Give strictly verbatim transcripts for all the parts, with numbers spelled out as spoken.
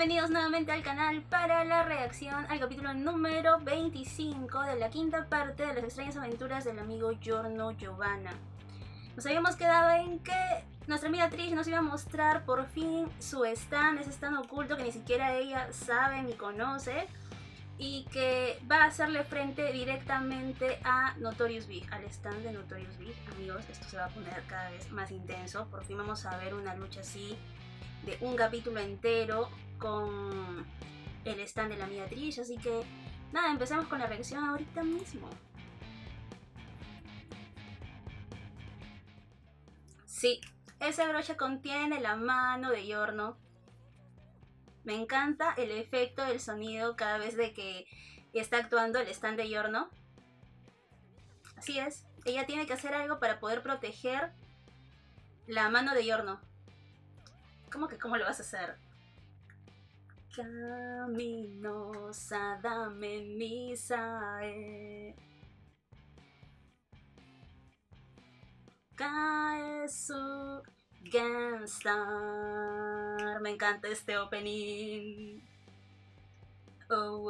Bienvenidos nuevamente al canal para la reacción al capítulo número veinticinco de la quinta parte de las extrañas aventuras del amigo Giorno Giovanna. Nos habíamos quedado en que nuestra amiga Trish nos iba a mostrar por fin su stand, ese stand oculto que ni siquiera ella sabe ni conoce, y que va a hacerle frente directamente a Notorious Big, al stand de Notorious Big. Amigos, esto se va a poner cada vez más intenso. Por fin vamos a ver una lucha así de un capítulo entero con el stand de la amiga Trish, así que nada, empezamos con la reacción ahorita mismo. Sí, ese broche contiene la mano de Giorno. Me encanta el efecto del sonido cada vez de que está actuando el stand de Giorno. Así es, ella tiene que hacer algo para poder proteger la mano de Giorno. ¿Cómo que cómo lo vas a hacer? Caminos Adame Misae Kaesu Genstar. Me encanta este opening. Oh,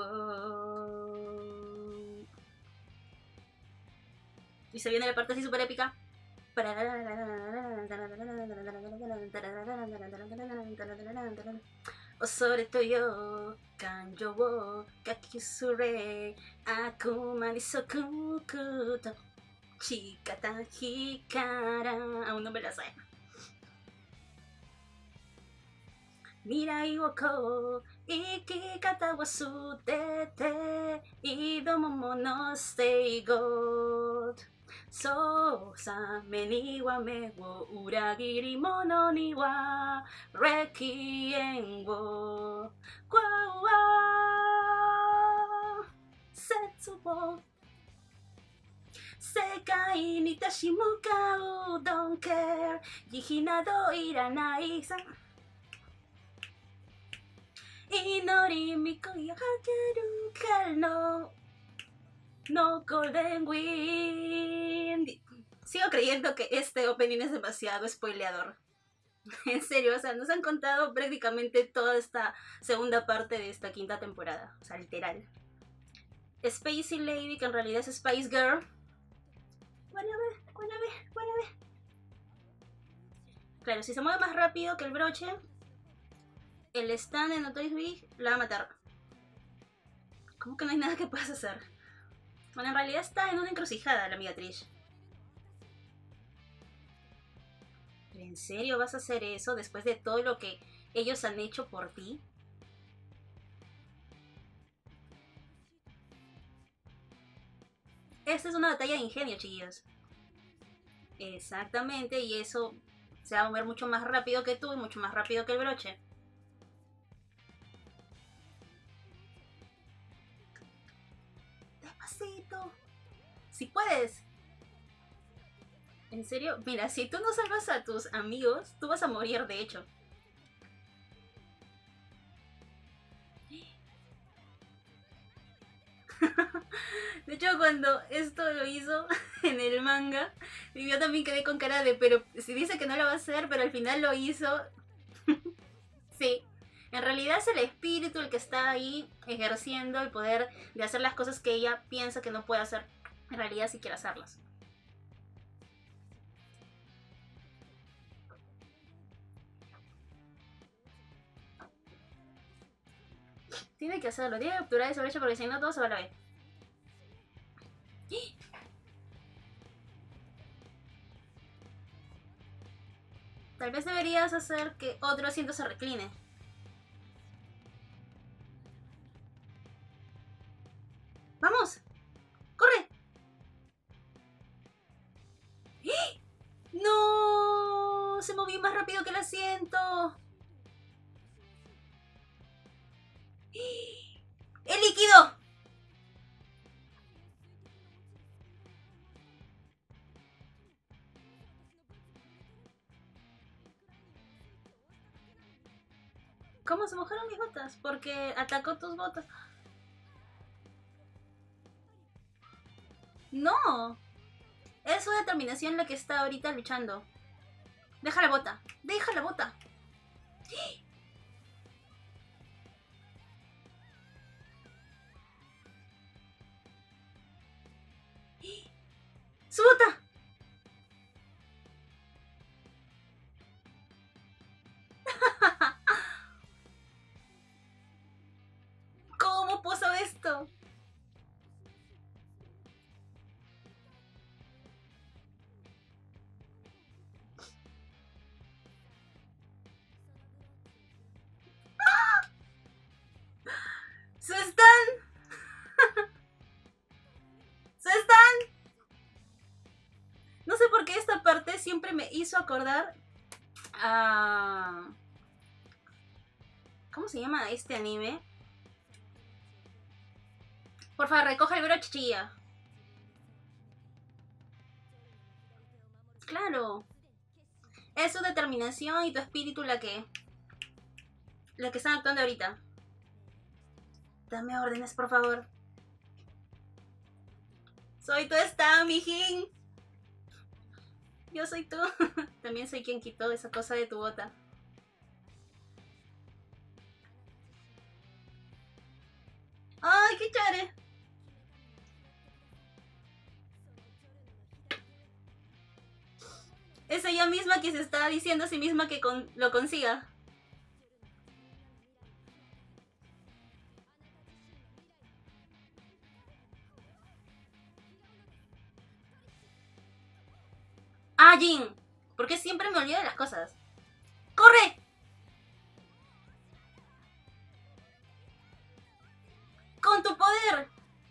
oh. Y se viene la parte así super épica. Osore toyo kanjo wo kakisure akuma ni sokuku to chikata hikara. Aún no me la sé. Mirai wo ko ikikata wa sutete idomo mono stay god. So same ni wa me wo uragiri mono ni wa requiem wo kwa wa setsu wo sekai ni tashimukau don't care yihi nado iranai san inori mikoya hakeru kano no golden wind. Sigo creyendo que este opening es demasiado spoileador. En serio, o sea, nos han contado prácticamente toda esta segunda parte de esta quinta temporada. O sea, literal. Spacey Lady, que en realidad es Spice Girl. Guanabe, guanabe, guanabe. Claro, si se mueve más rápido que el broche, el stand de Notorious Big la va a matar. ¿Cómo que no hay nada que puedas hacer? Bueno, en realidad está en una encrucijada la amiga Trish. ¿En serio vas a hacer eso después de todo lo que ellos han hecho por ti? Esta es una batalla de ingenio, chiquillos. Exactamente, y eso se va a mover mucho más rápido que tú y mucho más rápido que el broche. Despacito. Si puedes. ¿En serio? Mira, si tú no salvas a tus amigos, tú vas a morir, de hecho. De hecho, cuando esto lo hizo en el manga, yo también quedé con cara de, pero si dice que no lo va a hacer, pero al final lo hizo. Sí, en realidad es el espíritu el que está ahí ejerciendo el poder de hacer las cosas que ella piensa que no puede hacer. En realidad sí quiere hacerlas. Tiene que hacerlo, tiene que capturar ese brecha porque si no todo se va a la vez. Tal vez deberías hacer que otro asiento se recline. ¡Vamos! ¡Corre! ¡No! Se movió más rápido que el asiento. ¡El líquido! ¿Cómo se mojaron mis botas? Porque atacó tus botas. No. Es su determinación la que está ahorita luchando. Deja la bota. Deja la bota. ¡Suta! ¿Cómo pasó esto? ¡Se están! ¡Se están! No sé por qué esta parte siempre me hizo acordar a... ¿Cómo se llama este anime? Por favor, recoge el broche, chilla. Claro. Es su determinación y tu espíritu la que... La que están actuando ahorita. Dame órdenes, por favor. Soy tu Stan, mijín. Yo soy tú. También soy quien quitó esa cosa de tu bota. ¡Ay, qué chévere! Es ella misma que se está diciendo a sí misma que con lo consiga. ¡Ah, Jin! ¿Por qué siempre me olvido de las cosas? ¡Corre! ¡Con tu poder!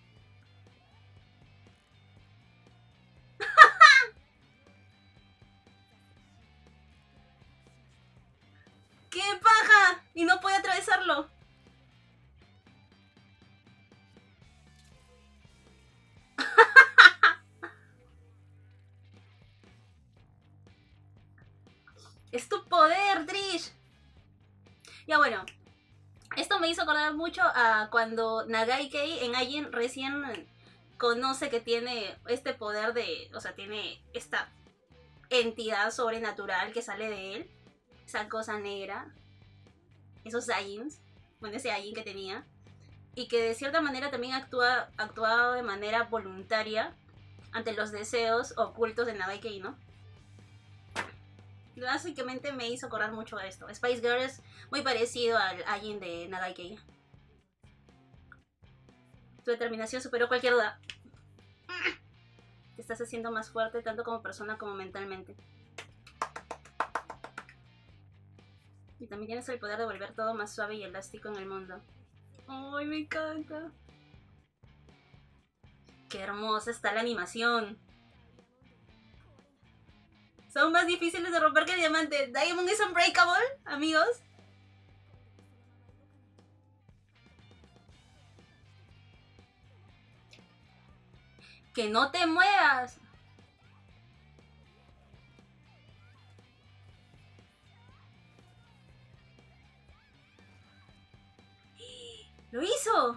¡Qué paja! Y no puede atravesarlo. ¡Es tu poder, Trish! Ya bueno, esto me hizo acordar mucho a cuando Nagai Kei en Ajin recién conoce que tiene este poder de... O sea, tiene esta entidad sobrenatural que sale de él. Esa cosa negra. Esos Ajins. Bueno, ese Ajin que tenía. Y que de cierta manera también actúa, actuaba de manera voluntaria ante los deseos ocultos de Nagai Kei, ¿no? Básicamente me hizo acordar mucho de esto. Spice Girl es muy parecido al Ajin de Nagai Kei. Tu determinación superó cualquier duda. Te estás haciendo más fuerte tanto como persona como mentalmente. Y también tienes el poder de volver todo más suave y elástico en el mundo. ¡Ay, me encanta! ¡Qué hermosa está la animación! Son más difíciles de romper que diamante. Diamond is unbreakable, amigos. ¡Que no te muevas! ¡Lo hizo!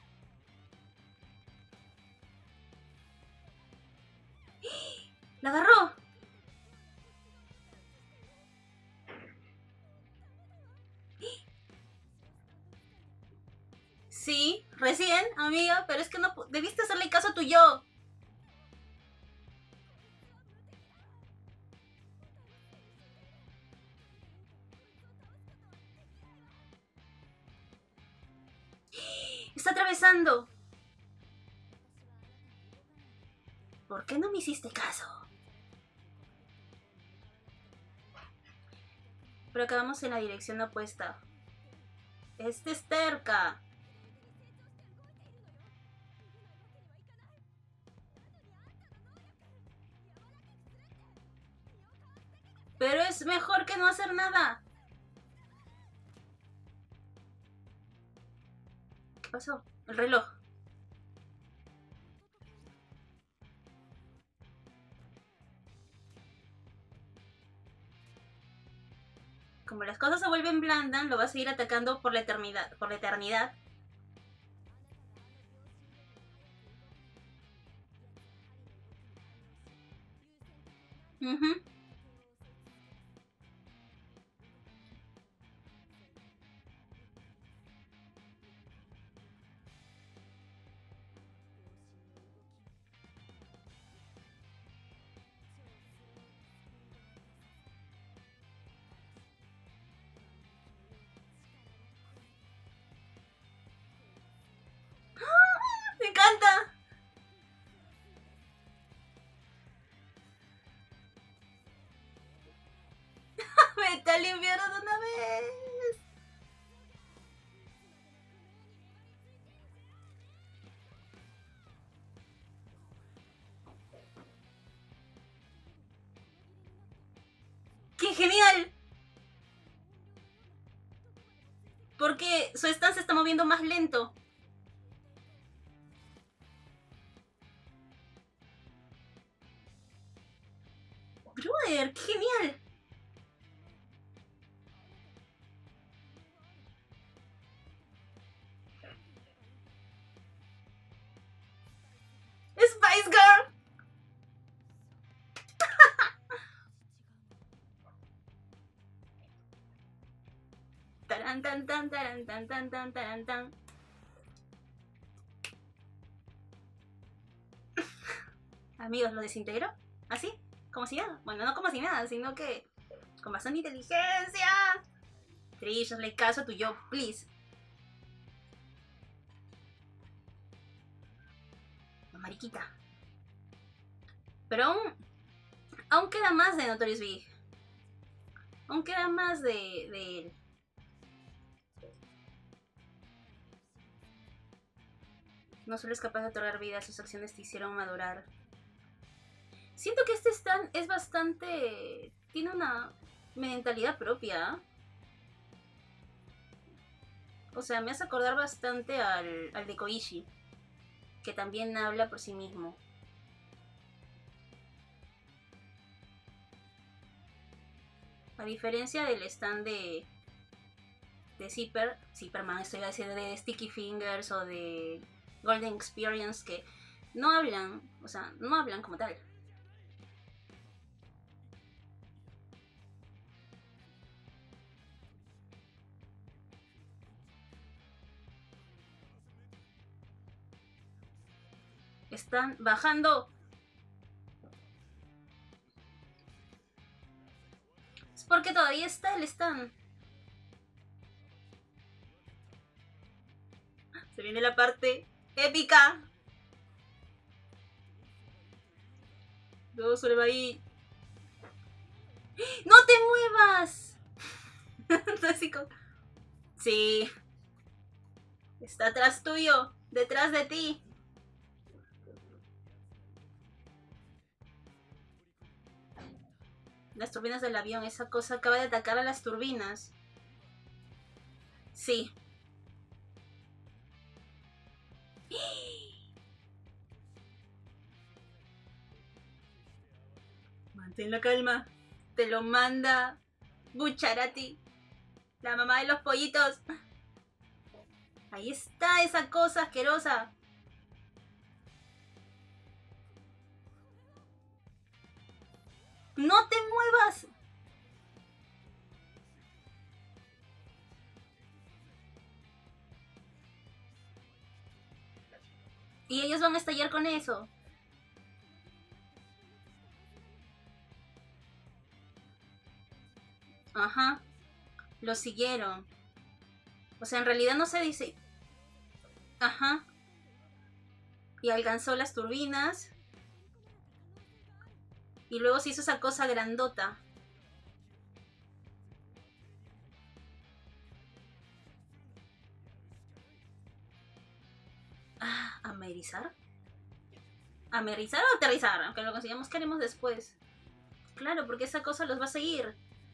¡La agarró! Sí, recién, amiga, pero es que no debiste hacerle caso a tu yo. Está atravesando. ¿Por qué no me hiciste caso? Pero acabamos en la dirección opuesta. Este es terca. Pero es mejor que no hacer nada. ¿Qué pasó? El reloj. Como las cosas se vuelven blandas, lo vas a ir atacando por la eternidad. Por la eternidad. Uh-huh. al infierno de una vez! ¡Qué genial! Porque su stand se está moviendo más lento. Brother, qué genial. Spice Girl. Taran tan tan taran tan tan tan taran tan. Amigos, ¿lo desintegró? ¿Así? ¿Como si nada? Bueno, no como si nada, sino que con bastante inteligencia. Trish, hazle caso a tu yo, please. La mariquita. Pero aún, aún queda más de Notorious Big. Aún queda más de, de él. No solo es capaz de otorgar vida, sus acciones te hicieron madurar. Siento que este stand es bastante... tiene una mentalidad propia. O sea, me hace acordar bastante al, al de Koichi, que también habla por sí mismo. A diferencia del stand de... de Zipper, Zipperman, estoy diciendo de Sticky Fingers o de Golden Experience, que no hablan, o sea, no hablan como tal. Están bajando. Es porque todavía está el stand. Se viene la parte épica. Luego solo ahí. ¡No te muevas! Así como... Sí. Está atrás tuyo. Detrás de ti. Las turbinas del avión. Esa cosa acaba de atacar a las turbinas. Sí. Mantén la calma. Te lo manda Bucciarati, la mamá de los pollitos. Ahí está esa cosa asquerosa. ¡No te muevas! Y ellos van a estallar con eso. Ajá. Lo siguieron. O sea, en realidad no se dice... Ajá. Y alcanzó las turbinas. Y luego se hizo esa cosa grandota. Ah, ¿amerizar? ¿Amerizar o aterrizar? Aunque lo consigamos que haremos después. Claro, porque esa cosa los va a seguir.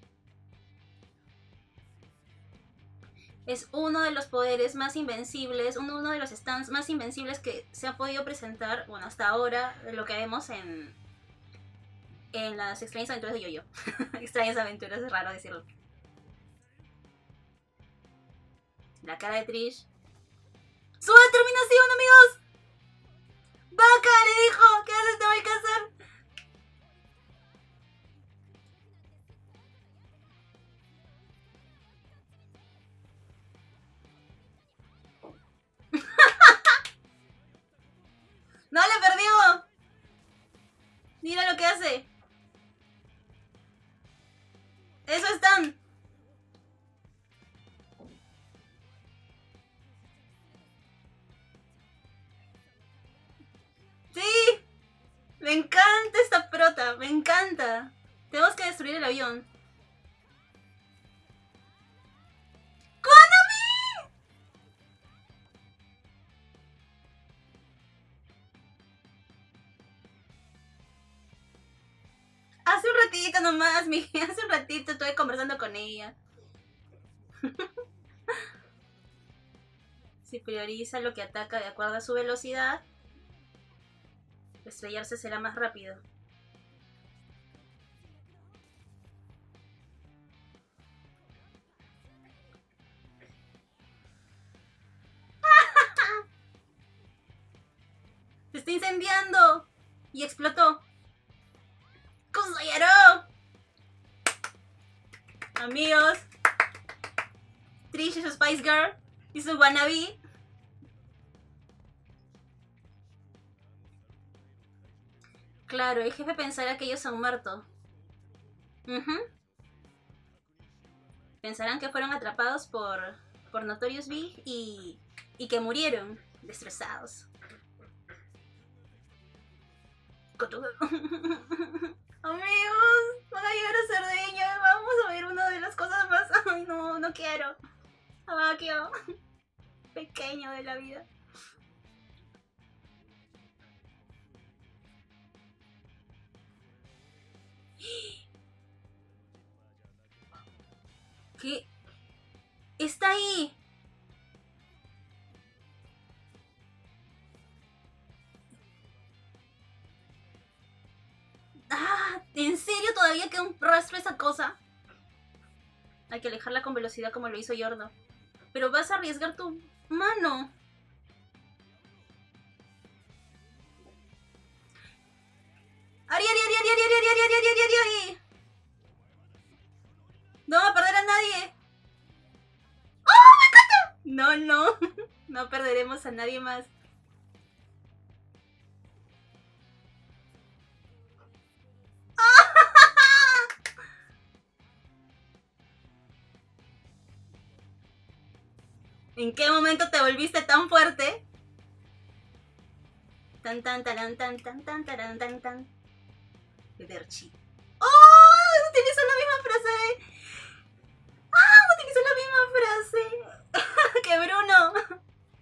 Es uno de los poderes más invencibles, uno, uno de los stands más invencibles que se ha podido presentar, bueno, hasta ahora, de lo que vemos en, en las extrañas aventuras de Yo-Yo. Extrañas aventuras, es raro decirlo. La cara de Trish. ¡Su determinación, amigos! ¡Vaca! Le dijo, ¿qué haces? Te voy a casar. ¡No le perdió! Mira lo que hace. Eso están. ¡Sí! Me encanta esta prota, me encanta. Tenemos que destruir el avión. ratito nomás, mi, hace un ratito estuve conversando con ella. Si prioriza lo que ataca de acuerdo a su velocidad, estrellarse será más rápido. ¡Se está incendiando! Y explotó. ¡Kusayaro! Amigos, Trish es su Spice Girl y su wannabe. Claro, el jefe pensará que ellos han muerto. Uh-huh. Pensarán que fueron atrapados por, por Notorious Big y, y que murieron destrozados. Amigos, van a llegar a Cerdeña. Vamos a ver una de las cosas más... Ay, no, no quiero. Abakio. Pequeño de la vida. ¿Qué? ¡Está ahí! ¡Ah! ¿En serio todavía queda un rastro esa cosa? Hay que alejarla con velocidad como lo hizo Yorno. Pero vas a arriesgar tu mano. ¡Ari, Ari, Ari, Ari, Ari, Ari, Ari, Ari, Ari, Ari, Ari! ¡No va a perder a nadie! ¡Oh, me encanta! No, no. No perderemos a nadie más. ¿En qué momento te volviste tan fuerte? Tan tan taran tan tan tan taran tan tan. Derchi. ¡Oh! Utilizó la misma frase. ¡Ah! Utilizó la misma frase. ¡Que Bruno!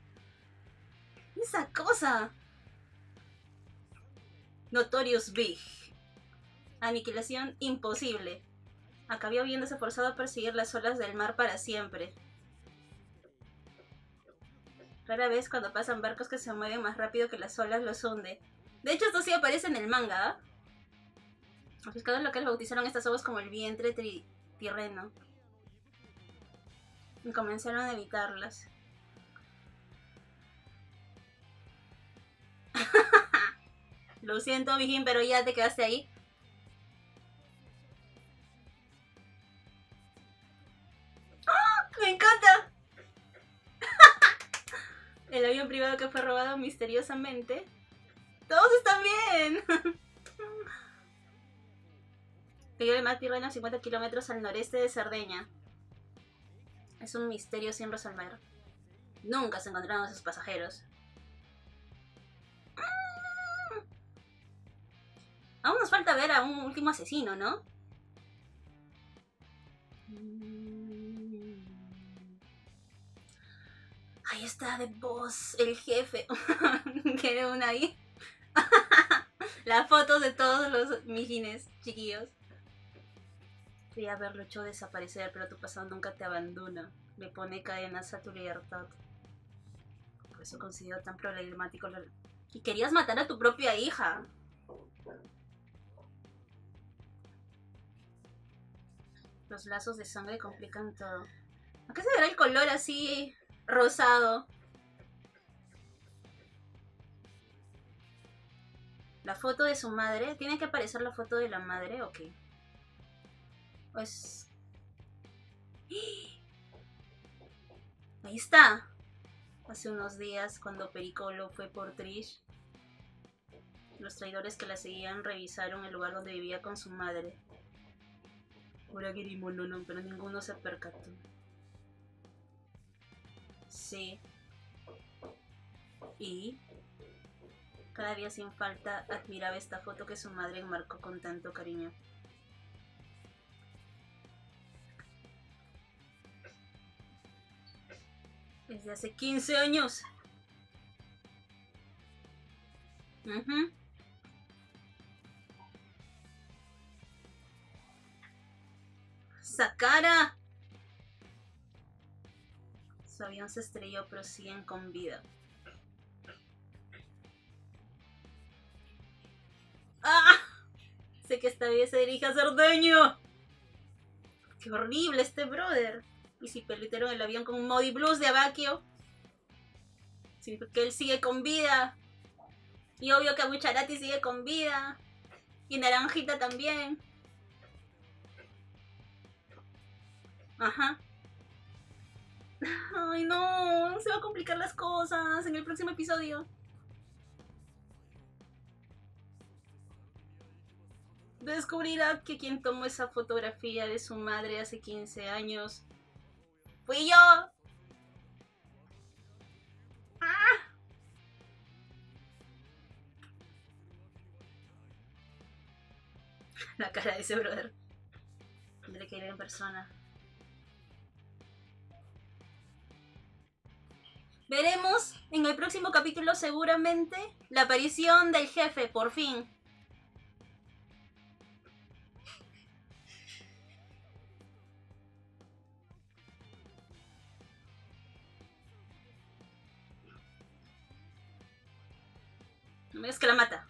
Esa cosa. Notorious Big. Aniquilación imposible. Acabó viéndose forzado a perseguir las olas del mar para siempre. Rara vez cuando pasan barcos que se mueven más rápido que las olas los hunde. De hecho, esto sí aparece en el manga, ¿eh? Los pescadores locales bautizaron estas aguas como el vientre tri tirreno. Y comenzaron a evitarlas. Lo siento, Mijin, pero ya te quedaste ahí. ¡Oh! ¡Me encanta! El avión privado que fue robado misteriosamente. ¡Todos están bien! Cayó el mar Tirreno a cincuenta kilómetros al noreste de Cerdeña. Es un misterio sin resolver. Nunca se encontraron a sus pasajeros. Aún nos falta ver a un último asesino, ¿no? Ahí está The Boss, el jefe. ¿Quiere una ahí? Las fotos de todos los mijines chiquillos. Quería haberlo hecho desaparecer, pero tu pasado nunca te abandona. Le pone cadenas a tu libertad. Por eso considero tan problemático. Lo... Y querías matar a tu propia hija. Los lazos de sangre complican todo. ¿A qué se verá el color así rosado? La foto de su madre. ¿Tiene que aparecer la foto de la madre? Ok. Pues... Ahí está. Hace unos días, cuando Pericolo fue por Trish, los traidores que la seguían revisaron el lugar donde vivía con su madre. Uragiri Mononon, pero ninguno se percató. Sí. Y... cada día sin falta admiraba esta foto que su madre enmarcó con tanto cariño. Desde hace quince años. Uh-huh. ¡Esa cara! Su avión se estrelló, pero siguen con vida. ¡Ah! Sé que esta vez se dirige a Cerdeño. ¡Qué horrible este brother! Y si pelitearon el avión con un Modi Blues de Abakio. Significa que él sigue con vida. Y obvio que Bucharati sigue con vida. Y Naranjita también. Ajá. Ay, no. Se va a complicar las cosas en el próximo episodio. Descubrirá que quien tomó esa fotografía de su madre hace quince años fui yo. ¡Ah! La cara de ese brother. Tendré que ir en persona. Veremos en el próximo capítulo seguramente la aparición del jefe, por fin. No me digas que la mata.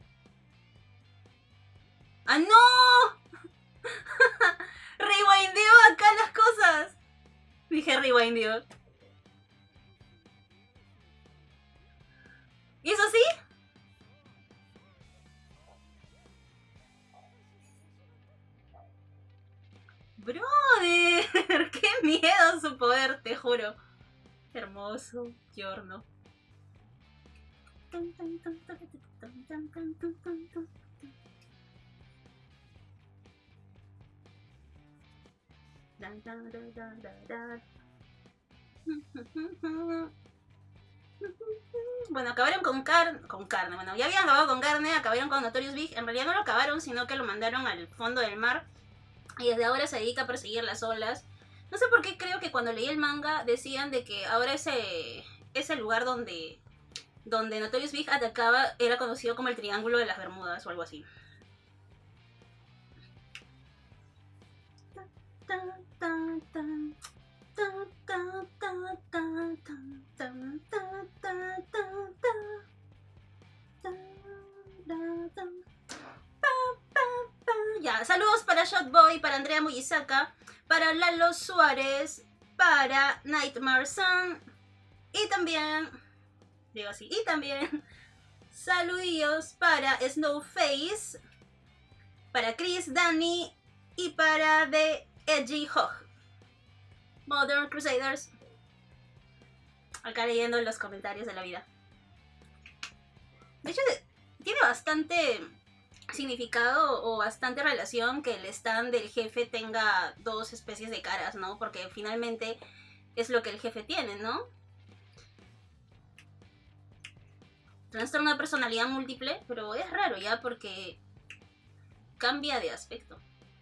¡Ah, no! Rewindeó acá las cosas. Dije rewindeó. ¿Y eso sí? Brother, qué miedo su poder, te juro. Hermoso, Giorno. Bueno, acabaron con carne, con carne, bueno, ya habían acabado con carne, acabaron con Notorious Big, en realidad no lo acabaron, sino que lo mandaron al fondo del mar y desde ahora se dedica a perseguir las olas. No sé por qué creo que cuando leí el manga decían de que ahora ese, ese lugar donde, donde Notorious Big atacaba era conocido como el Triángulo de las Bermudas o algo así. Ya, saludos para Shotboy, para Andrea Muyisaka, para Lalo Suárez, para Nightmare Sun y también, digo así, y también saludillos para Snowface, para Chris, Danny y para The Edgy Hog. Modern Crusaders. Acá leyendo los comentarios de la vida. De hecho, tiene bastante significado o bastante relación que el stand del jefe tenga dos especies de caras, ¿no? Porque finalmente es lo que el jefe tiene, ¿no? Trastorno de personalidad múltiple, pero es raro ya porque cambia de aspecto.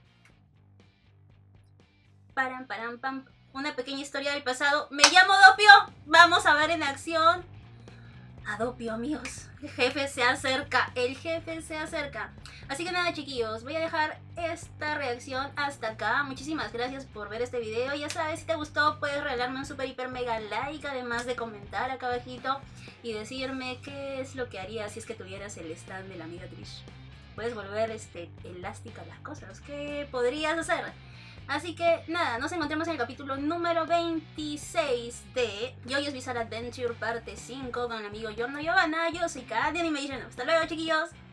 Param, param, pam. Una pequeña historia del pasado. Me llamo Doppio. Vamos a ver en acción a Doppio, amigos. El jefe se acerca. El jefe se acerca. Así que nada, chiquillos. Voy a dejar esta reacción hasta acá. Muchísimas gracias por ver este video. Ya sabes, si te gustó, puedes regalarme un super hiper mega like. Además de comentar acá abajito y decirme qué es lo que harías si es que tuvieras el stand de la amiga Trish. Puedes volver este, elástica las cosas. ¿Qué podrías hacer? Así que nada, nos encontramos en el capítulo número veintiséis de JoJo's Bizarre Adventure parte cinco con el amigo Giorno Giovanna. Yo soy Kat de Animation. Hasta luego, chiquillos.